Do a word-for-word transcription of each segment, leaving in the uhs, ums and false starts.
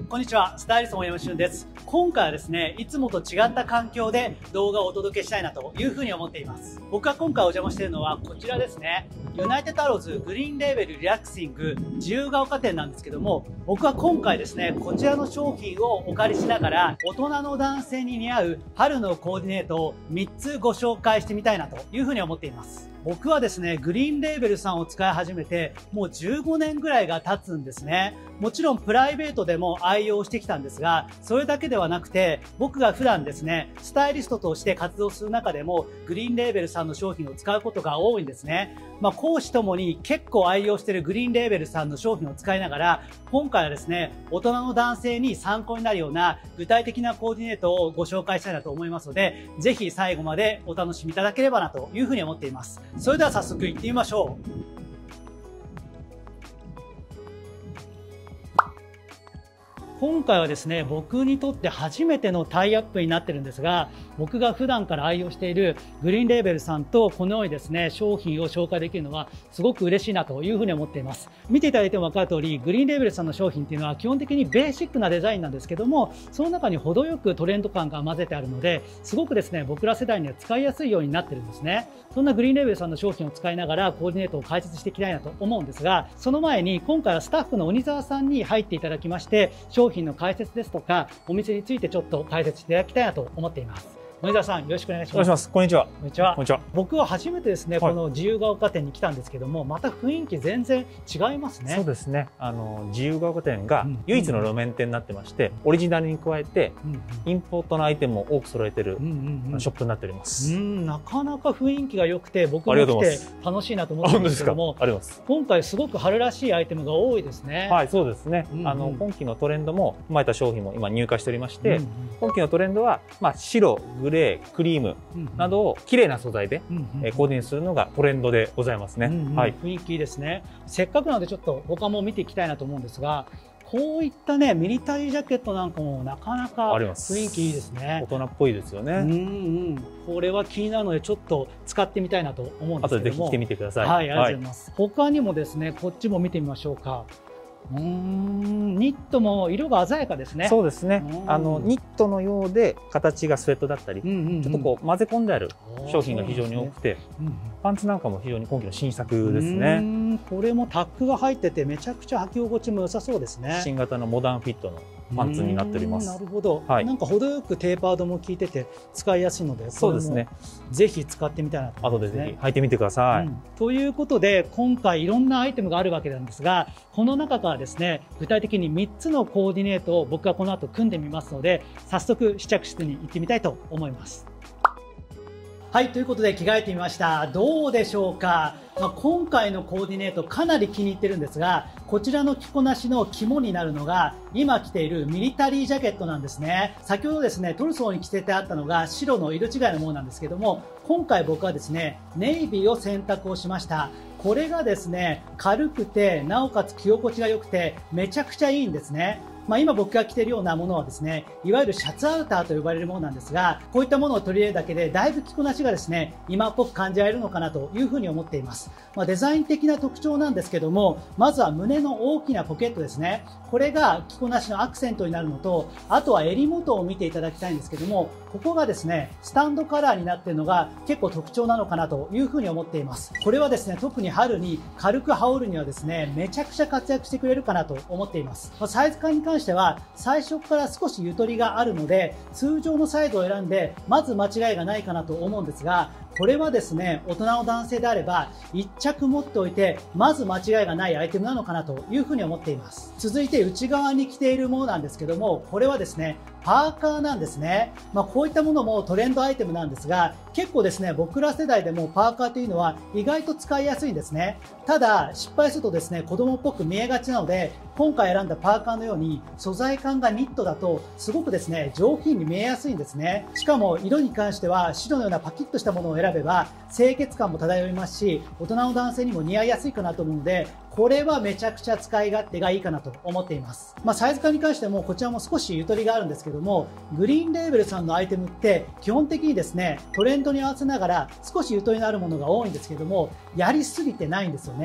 こんにちは、スタイリストの大山俊です。今回はですね、いつもと違った環境で動画をお届けしたいなというふうに思っています。僕が今回お邪魔しているのはこちらですね。ユナイテッドアローズグリーンレーベルリラクシング自由が丘店なんですけども、僕は今回ですね、こちらの商品をお借りしながら、大人の男性に似合う春のコーディネートをみっつご紹介してみたいなというふうに思っています。僕はですね、グリーンレーベルさんを使い始めてもうじゅうごねんぐらいが経つんですね。もちろんプライベートでも愛用してきたんですが、それだけではなくて、僕が普段ですね、スタイリストとして活動する中でも、グリーンレーベルさんの商品を使うことが多いんですね。まあ、講師ともに結構愛用しているグリーンレーベルさんの商品を使いながら、今回はですね、大人の男性に参考になるような具体的なコーディネートをご紹介したいなと思いますので、ぜひ最後までお楽しみいただければなというふうに思っています。それでは早速行ってみましょう。今回はですね、僕にとって初めてのタイアップになってるんですが、僕が普段から愛用しているグリーンレーベルさんとこのようにですね、商品を紹介できるのはすごく嬉しいなというふうに思っています。見ていただいても分かる通り、グリーンレーベルさんの商品っていうのは基本的にベーシックなデザインなんですけども、その中に程よくトレンド感が混ぜてあるので、すごくですね、僕ら世代には使いやすいようになってるんですね。そんなグリーンレーベルさんの商品を使いながらコーディネートを解説していきたいなと思うんですが、その前に今回はスタッフの鬼沢さんに入っていただきまして、商品の解説ですとかお店についてちょっと解説していただきたいなと思っています。森沢さん、よろしくお願いします。 お願いします。こんにちは。 こんにちは。 こんにちは。 僕は初めてですね、 はい、 この自由が丘店に来たんですけども、また雰囲気全然違いますね。 そうですね。あの自由が丘店が唯一の路面店になってまして、うん、オリジナルに加えて、うん、インポートのアイテムも多く揃えてるショップになっております。 うん、なかなか雰囲気が良くて、僕も来て楽しいなと思ってるんですけども、今回すごく春らしいアイテムが多いですね。 はい、そうですね。うんうん、あの今期のトレンドも踏まえた商品も今入荷しておりまして、うんうん、今期のトレンドはまあ白、グレー、クリームなどを綺麗な素材でコーディネートするのがトレンドでございますね。 はい、雰囲気いいですね。せっかくなのでちょっと他も見ていきたいなと思うんですが、こういったねミリタリージャケットなんかもなかなか雰囲気いいですね。 大人っぽいですよね。 うんうん、これは気になるのでちょっと使ってみたいなと思うんですけども。 後でぜひ着てみてください。 はい、ありがとうございます。はい、他にもですね、こっちも見てみましょうか。うーん、ニットも色が鮮やかですね。 そうですね。あのニットのようで形がスウェットだったり、ちょっとこう混ぜ込んである商品が非常に多くて、うんうん、パンツなんかも非常に今季の新作ですね。 これもタックが入っててめちゃくちゃ履き心地も良さそうですね。 新型のモダンフィットのパンツになっております。 なるほど。はい、なんか程よくテーパードも効いてて使いやすいので、 そうですね。 ぜひ使ってみたいなと思いますね。 後でぜひ履いてみてください。うん、 ということで今回いろんなアイテムがあるわけなんですが、この中からですね、具体的にみっつのコーディネートを僕がこの後組んでみますので、早速試着室に行ってみたいと思います。はい、ということで着替えてみました。どうでしょうか。まあ、今回のコーディネートかなり気に入ってるんですが、こちらの着こなしの肝になるのが今着ているミリタリージャケットなんですね。先ほどですね、トルソーに着せてあったのが白の色違いのものなんですけども、今回僕はですね、ネイビーを選択をしました。これがですね、軽くてなおかつ着心地が良くてめちゃくちゃいいんですね。まあ今僕が着ているようなものはですね、いわゆるシャツアウターと呼ばれるものなんですが、こういったものを取り入れるだけでだいぶ着こなしがですね、今っぽく感じられるのかなというふうに思っています。まあ、デザイン的な特徴なんですけども、まずは胸の大きなポケットですね。これが着こなしのアクセントになるのと、あとは襟元を見ていただきたいんですけども、ここがですね、スタンドカラーになっているのが結構特徴なのかなというふうに思っています。これはですね、特に春に軽く羽織るにはですね、めちゃくちゃ活躍してくれるかなと思っています。まあ、サイズ感に関しては最初から少しゆとりがあるので、通常のサイズを選んでまず間違いがないかなと思うんですが、これはですね、大人の男性であればいっ着持っておいてまず間違いがないアイテムなのかなというふうに思っています。続いて内側に着ているものなんですけども、これはですね、パーカーなんですね。まあ、こういったものもトレンドアイテムなんですが、結構ですね、僕ら世代でもパーカーというのは意外と使いやすいんですね。ただ失敗するとですね、子供っぽく見えがちなので、今回選んだパーカーのように素材感がニットだとすごくですね、上品に見えやすいんですね。しかも色に関しては白のようなパキッとしたものを選べば清潔感も漂いますし、大人の男性にも似合いやすいかなと思うので、これはめちゃくちゃ使い勝手がいいかなと思っています。まあ、サイズ感に関してもこちらも少しゆとりがあるんですけども、グリーンレーベルさんのアイテムって基本的にですね、トレンドに合わせながら少しゆとりのあるものが多いんですけども、やりすぎてないんですよね。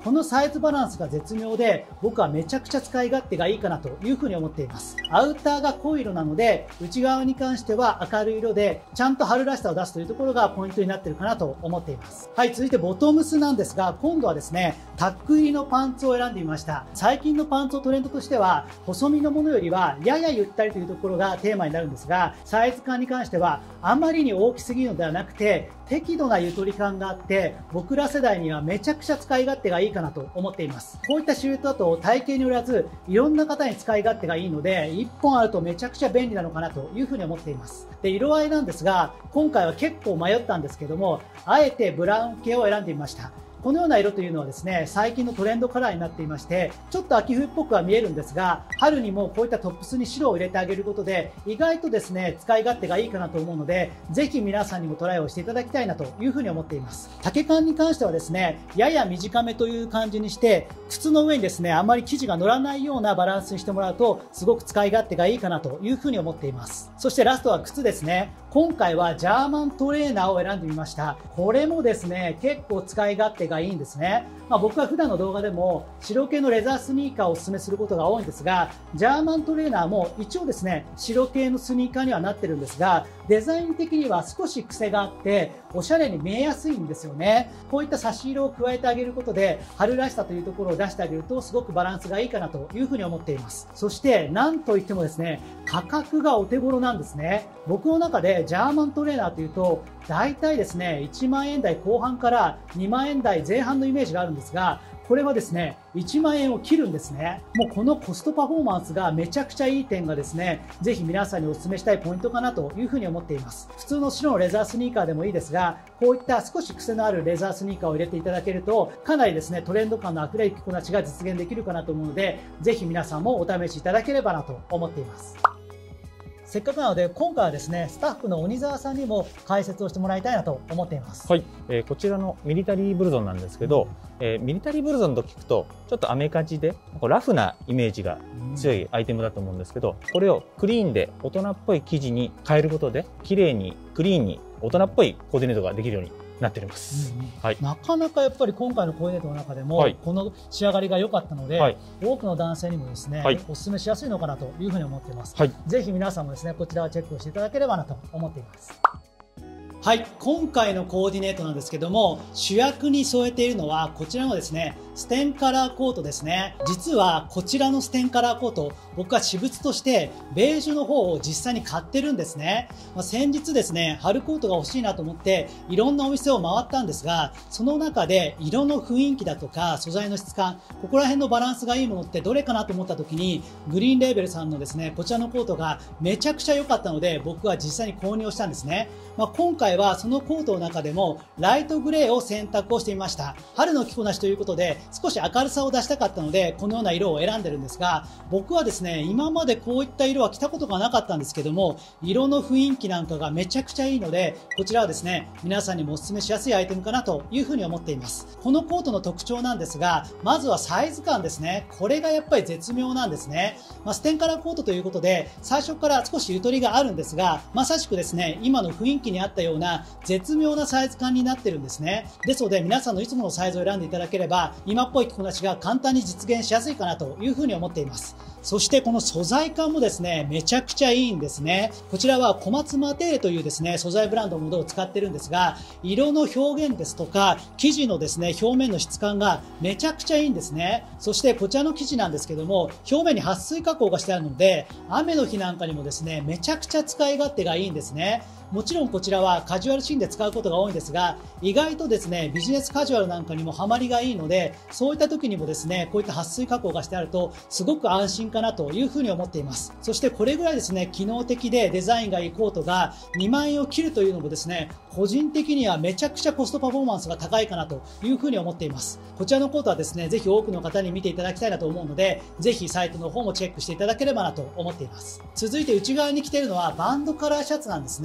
このサイズバランスが絶妙で、僕はめちゃくちゃ使い勝手がいいかなというふうに思っています。アウターが濃い色なので、内側に関しては明るい色で、ちゃんと春らしさを出すというところがポイントになっているかなと思っています。はい、続いてボトムスなんですが、今度はですね、タック入りのパンツを選んでみました。最近のパンツのトレンドとしては、細身のものよりはややゆったりというところがテーマになるんですが、サイズ感に関してはあまりに大きすぎるのではなくて、適度なゆとり感があって、僕ら世代にはめちゃくちゃ使い勝手がいいかなと思っています。こういったシルエットだと体型によらず、いろんな方に使い勝手がいいので、いっぽんあるとめちゃくちゃ便利なのかなというふうに思っています。で、色合いなんですが、今回は結構迷ったんですけども、あえてブラウン系を選んでみました。このような色というのはですね、最近のトレンドカラーになっていまして、ちょっと秋冬っぽくは見えるんですが、春にもこういったトップスに白を入れてあげることで、意外とですね、使い勝手がいいかなと思うので、ぜひ皆さんにもトライをしていただきたいなというふうに思っています。丈感に関してはですね、やや短めという感じにして、靴の上にですね、あまり生地が乗らないようなバランスにしてもらうと、すごく使い勝手がいいかなというふうに思っています。そしてラストは靴ですね。今回はジャーマントレーナーを選んでみました。これもですね、結構使い勝手がいいんですね。まあ、僕は普段の動画でも白系のレザースニーカーをお勧めすることが多いんですが、ジャーマントレーナーも一応ですね、白系のスニーカーにはなってるんですが、デザイン的には少し癖があって、おしゃれに見えやすいんですよね。こういった差し色を加えてあげることで、春らしさというところを出してあげると、すごくバランスがいいかなというふうに思っています。そして、なんといってもですね、価格がお手頃なんですね。僕の中でジャーマントレーナーというと、大体ですね、いちまんえん台後半からにまんえん台前半のイメージがあるんですが、これはですね、いちまんえんを切るんですね。もうこのコストパフォーマンスがめちゃくちゃいい点がですね、ぜひ皆さんにお勧めしたいポイントかなというふうに思っています。普通の白のレザースニーカーでもいいですが、こういった少し癖のあるレザースニーカーを入れていただけると、かなりですね、トレンド感のあふれる着こなしが実現できるかなと思うので、ぜひ皆さんもお試しいただければなと思っています。せっかくなので、今回はですね、スタッフの鬼澤さんにも解説をしてもらいたいなと思っています。 はい、えー、こちらのミリタリーブルゾンなんですけど、うん、えー、ミリタリーブルゾンと聞くと、ちょっとアメカジでラフなイメージが強いアイテムだと思うんですけど、これをクリーンで大人っぽい生地に変えることで、綺麗にクリーンに大人っぽいコーディネートができるようになっております。 うんうん、はい、なかなかやっぱり今回のコーディネートの中でも、はい、この仕上がりが良かったので、はい、多くの男性にもですね、はい、お勧めしやすいのかなというふうに思っています。はい、ぜひ皆さんもですね、こちらをチェックをしていただければなと思っています。はい、今回のコーディネートなんですけども、主役に添えているのはこちらのですね、ステンカラーコートですね。実はこちらのステンカラーコート、僕は私物としてベージュの方を実際に買ってるんですね。まあ、先日ですね、春コートが欲しいなと思っていろんなお店を回ったんですが、その中で色の雰囲気だとか素材の質感、ここら辺のバランスがいいものってどれかなと思った時に、グリーンレーベルさんのですね、こちらのコートがめちゃくちゃ良かったので、僕は実際に購入をしたんですね。まあ、今回はそのコートの中でもライトグレーを選択をしてみました。春の着こなしということで少し明るさを出したかったので、このような色を選んでるんですが、僕はですね、今までこういった色は着たことがなかったんですけども、色の雰囲気なんかがめちゃくちゃいいので、こちらはですね、皆さんにもお勧めしやすいアイテムかなというふうに思っています。このコートの特徴なんですが、まずはサイズ感ですね。これがやっぱり絶妙なんですね。まあ、ステンカラーコートということで、最初から少しゆとりがあるんですが、まさしくですね、今の雰囲気に合ったような絶妙なサイズ感になってるんですね。ですので、皆さんのいつものサイズを選んでいただければ、今っぽい着こなしが簡単に実現しやすいかなというふうに思っています。そしてこの素材感もですね、めちゃくちゃいいんですね。こちらは小松マテーレというですね、素材ブランドのものを使ってるんですが、色の表現ですとか、生地のですね、表面の質感がめちゃくちゃいいんですね。そしてこちらの生地なんですけども、表面に撥水加工がしてあるので、雨の日なんかにもですね、めちゃくちゃ使い勝手がいいんですね。もちろんこちらはカジュアルシーンで使うことが多いんですが、意外とですね、ビジネスカジュアルなんかにもハマりがいいので、そういった時にもですね、こういった撥水加工がしてあると、すごく安心かなというふうに思っています。そしてこれぐらいですね、機能的でデザインがいいコートがにまんえんを切るというのもですね、個人的にはめちゃくちゃコストパフォーマンスが高いかなというふうに思っています。こちらのコートはですね、ぜひ多くの方に見ていただきたいなと思うので、ぜひサイトの方もチェックしていただければなと思っています。続いて内側に着ているのはバンドカラーシャツなんですね。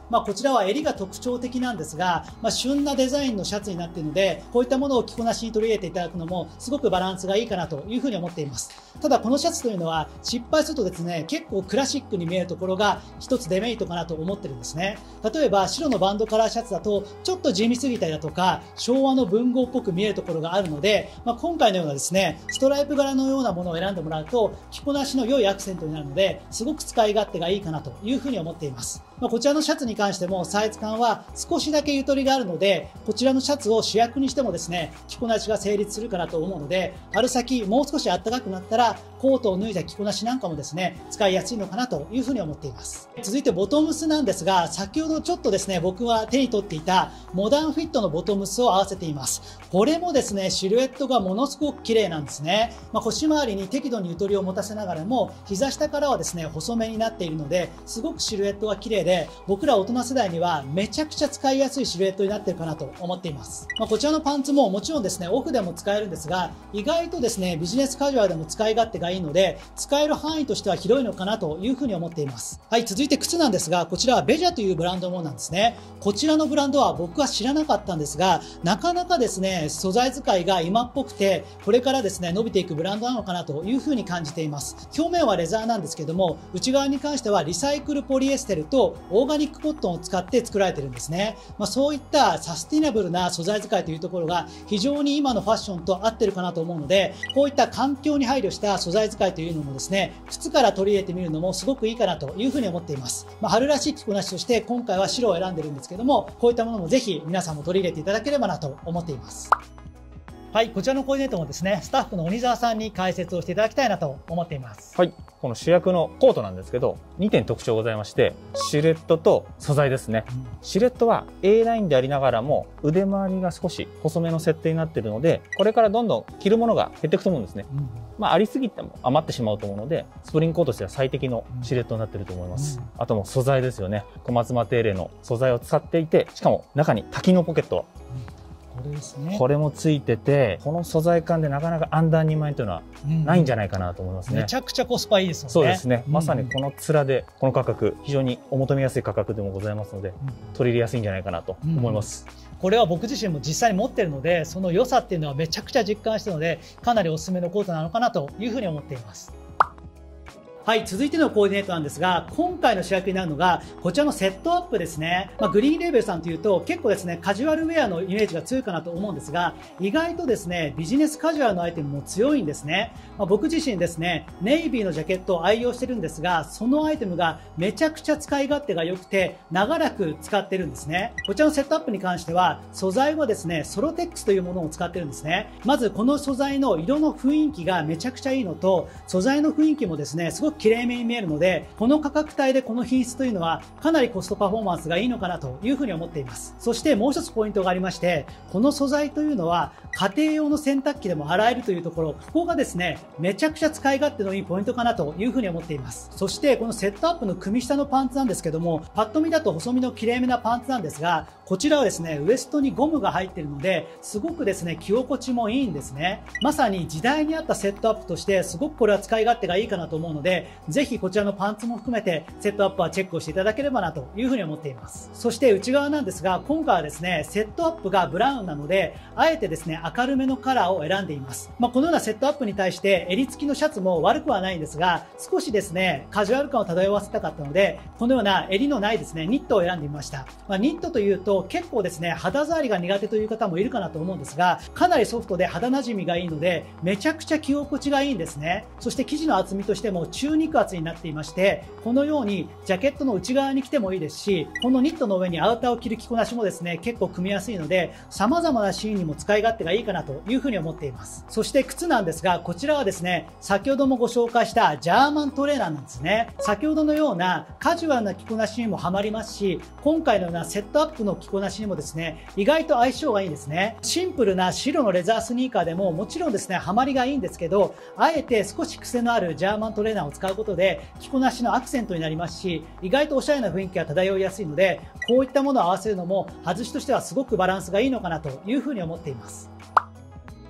まあ、こちらは襟が特徴的なんですが、まあ、旬なデザインのシャツになっているので、こういったものを着こなしに取り入れていただくのもすごくバランスがいいかなというふうに思っています。ただこのシャツというのは失敗するとですね、結構クラシックに見えるところが一つデメリットかなと思ってるんですね。例えば白のバンドカラーシャツだとちょっと地味すぎたりだとか昭和の文豪っぽく見えるところがあるので、まあ、今回のようなですねストライプ柄のようなものを選んでもらうと着こなしの良いアクセントになるので、すごく使い勝手がいいかなというふうに思っています。まあ、こちらのシャツに関してもサイズ感は少しだけゆとりがあるので、こちらのシャツを主役にしてもですね着こなしが成立するかなと思うので、春先もう少し暖かくなったらコートを脱いだ着こなしなんかもですね使いやすいのかなというふうに思っています。続いてボトムスなんですが、先ほどちょっとですね僕は手に取っていたモダンフィットのボトムスを合わせています。これもですねシルエットがものすごく綺麗なんですね。まあ、腰回りに適度にゆとりを持たせながらも膝下からはですね細めになっているので、すごくシルエットが綺麗で、僕ら大人世代にはめちゃくちゃ使いやすいシルエットになっているかなと思っています。まあ、こちらのパンツももちろんですねオフでも使えるんですが、意外とですねビジネスカジュアルでも使い勝手がいいので、使える範囲としては広いのかなというふうに思っています。はい、続いて靴なんですが、こちらはベジャというブランドのものなんですね。こちらのブランドは僕は知らなかったんですが、なかなかですね素材使いが今っぽくて、これからですね伸びていくブランドなのかなというふうに感じています。表面はレザーなんですけども、内側に関してはリサイクルポリエステルとオーガニックコットンを使って作られているんですね。まあ、そういったサスティナブルな素材使いというところが非常に今のファッションと合ってるかなと思うので、こういった環境に配慮した素材使いというのもですね靴から取り入れてみるのもすごくいいかなというふうに思っています。まあ、春らしい着こなしとして今回は白を選んでるんですけども、こういったものもぜひ皆さんも取り入れていただければなと思っています。はい、こちらのコーディネートもですねスタッフの鬼澤さんに解説をしていただきたいなと思っています。 はい、この主役のコートなんですけど、にてん特徴ございまして、シルエットと素材ですね。うん、シルエットは エーライン でありながらも腕回りが少し細めの設定になっているので、これからどんどん着るものが減っていくと思うんですね。うん、まあ、ありすぎても余ってしまうと思うので、スプリングコートとしては最適のシルエットになっていると思います。うん、あとも素材ですよね。小松マテーレの素材を使っていて、しかも中に多機能ポケット、 これですね、 これもついてて、この素材感でなかなかアンダーにまん円というのはないんじゃないかなと思いますね。 めちゃくちゃコスパいいですよね。 そうですね。まさにこの面でこの価格、非常にお求めやすい価格でもございますので、取り入れやすいんじゃないかなと思います。 うん、これは僕自身も実際に持っているので、その良さっていうのはめちゃくちゃ実感したので、かなりおすすめのコートなのかなというふうに思っています。はい、続いてのコーディネートなんですが、今回の主役になるのがこちらのセットアップですね。まあ、グリーンレーベルさんというと結構ですねカジュアルウェアのイメージが強いかなと思うんですが、意外とですねビジネスカジュアルのアイテムも強いんですね。まあ、僕自身ですねネイビーのジャケットを愛用してるんですが、そのアイテムがめちゃくちゃ使い勝手が良くて長らく使ってるんですね。こちらのセットアップに関しては素材はですねソロテックスというものを使ってるんですね。まずこの素材の色の雰囲気がめちゃくちゃいいのと、素材の雰囲気もですねすごく綺麗めに見えるので、この価格帯でこの品質というのはかなりコストパフォーマンスがいいのかなというふうに思っています。そしてもう一つポイントがありまして、この素材というのは家庭用の洗濯機でも洗えるというところ、ここがですねめちゃくちゃ使い勝手のいいポイントかなというふうに思っています。そしてこのセットアップの組下のパンツなんですけども、パッと見だと細身の綺麗めなパンツなんですが、こちらはですねウエストにゴムが入っているので、すごくですね着心地もいいんですね。まさに時代に合ったセットアップとしてすごくこれは使い勝手がいいかなと思うので、ぜひこちらのパンツも含めてセットアップはチェックをしていただければなというふうに思っています。そして内側なんですが、今回はですねセットアップがブラウンなので、あえてですね明るめのカラーを選んでいます。まあ、このようなセットアップに対して襟付きのシャツも悪くはないんですが、少しですねカジュアル感を漂わせたかったので、このような襟のないですねニットを選んでみました。まあ、ニットというと結構ですね肌触りが苦手という方もいるかなと思うんですが、かなりソフトで肌なじみがいいのでめちゃくちゃ着心地がいいんですね。そして生地の厚みとしても中肉厚になっていまして、このようにジャケットの内側に着てもいいですし、このニットの上にアウターを着る着こなしもですね結構組みやすいので、様々なシーンにも使い勝手がいいかなというふうに思っています。そして靴なんですが、こちらはですね先ほどもご紹介したジャーマントレーナーなんですね。先ほどのようなカジュアルな着こなしにもハマりますし、今回のようなセットアップの着こなしにもですね意外と相性がいいですね。シンプルな白のレザースニーカーでももちろんですねハマりがいいんですけど、あえて少し癖のあるジャーマントレーナーを使うことで着こなしのアクセントになりますし、意外とおしゃれな雰囲気が漂いやすいので、こういったものを合わせるのも外しとしてはすごくバランスがいいのかなというふうに思っています。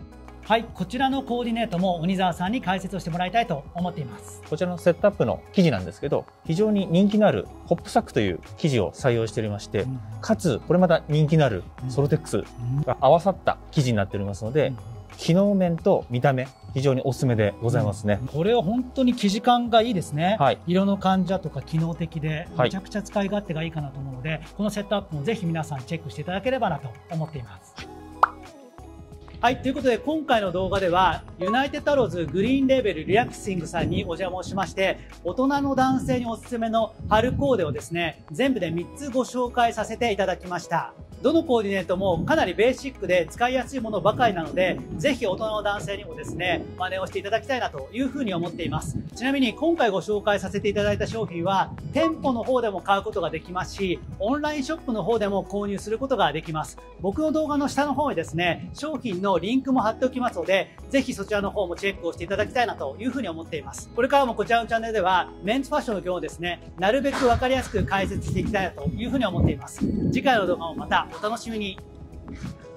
はい、こちらのコーディネートも鬼澤さんに解説をしてもらいたいと思っています。 こちらのセットアップの生地なんですけど、非常に人気のあるホップサックという生地を採用しておりまして、うん、かつこれまた人気のあるソロテックスが合わさった生地になっておりますので、うん、機能面と見た目非常におすすめでございますね。 うん、これは本当に生地感がいいですね。 はい、 色の感じとか機能的でめちゃくちゃ使い勝手がいいかなと思うので、はい、このセットアップもぜひ皆さんチェックしていただければなと思っています。はい、ということで今回の動画ではユナイテッドアローズグリーンレーベルリラクシングさんにお邪魔をしまして、大人の男性におすすめの春コーデをですね全部でみっつご紹介させていただきました。どのコーディネートもかなりベーシックで使いやすいものばかりなので、ぜひ大人の男性にもですね真似をしていただきたいなというふうに思っています。ちなみに今回ご紹介させていただいた商品は店舗の方でも買うことができますし、オンラインショップの方でも購入することができます。僕の動画の下の方にですね商品のリンクも貼っておきますので、ぜひそちらの方もチェックをしていただきたいなというふうに思っています。これからもこちらのチャンネルではメンズファッションの業をですねなるべく分かりやすく解説していきたいなというふうに思っています。次回の動画もまたお楽しみに。